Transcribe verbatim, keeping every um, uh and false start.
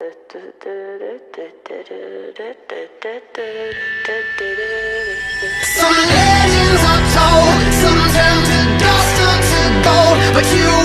Some legends are told, some turn to dust or to gold, but you